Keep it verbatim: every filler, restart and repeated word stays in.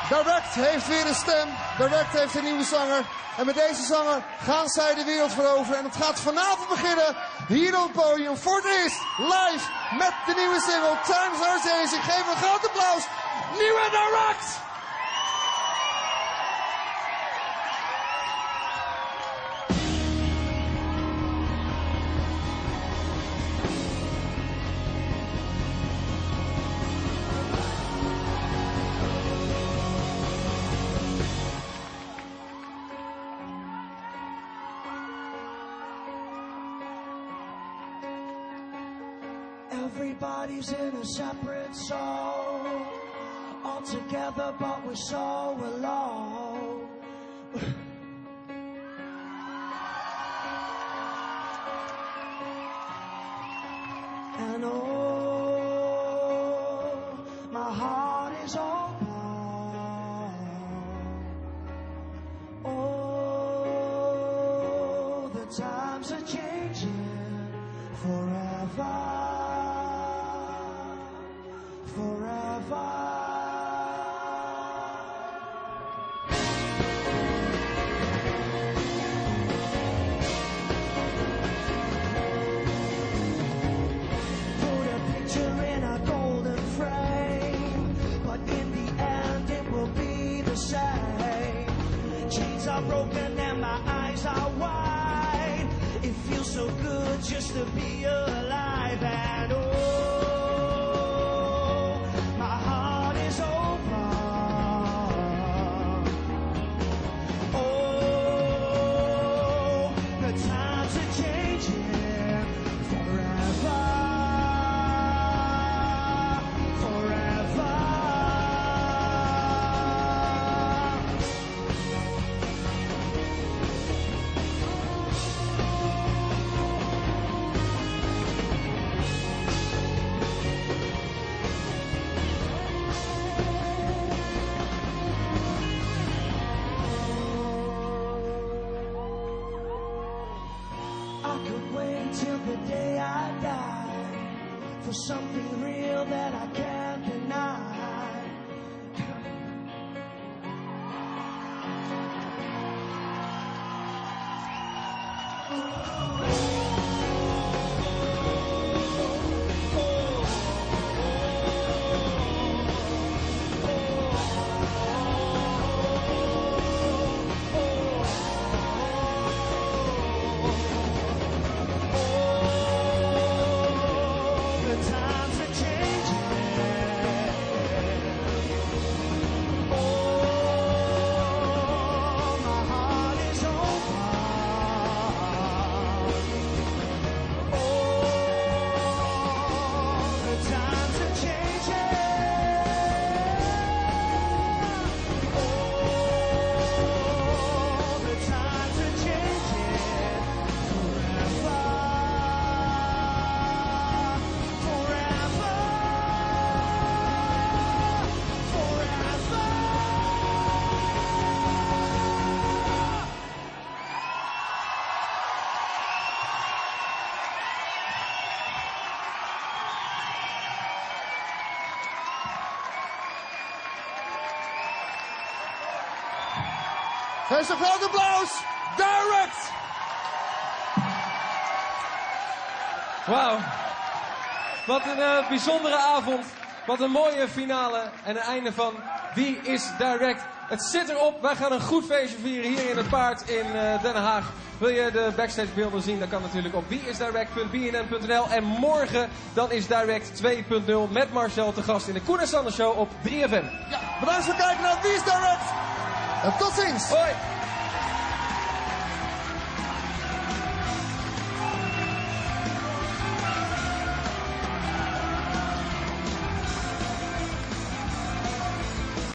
Direct heeft weer een stem. Direct heeft een nieuwe zanger. En met deze zanger gaan zij de wereld veroveren. En het gaat vanavond beginnen hier op het podium. Voor het eerst live met de nieuwe single Times Are Changing. Ik geef een groot applaus. Nieuwe Direct! Everybody's in a separate soul, all together but we're so alone. And oh, my heart is open. Oh, the times are changing forever. Broken and my eyes are wide. It feels so good just to be alive. And oh, my heart is open. Oh, the times are changing forever, forever. Till the day I die, for something real that I can't deny. Geef een groot applaus, Direct! Wauw, wat een uh, bijzondere avond, wat een mooie finale en een einde van Wie is Direct. Het zit erop, wij gaan een goed feestje vieren hier in het Paard in uh, Den Haag. Wil je de backstage beelden zien, dan kan natuurlijk op wieisdirect punt b n n punt n l. En morgen dan is Direct twee punt nul met Marcel te gast in de Koen en Sander Show op drie F M. Ja, bedankt voor het kijken naar Wie is Direct! En tot ziens! Hoi!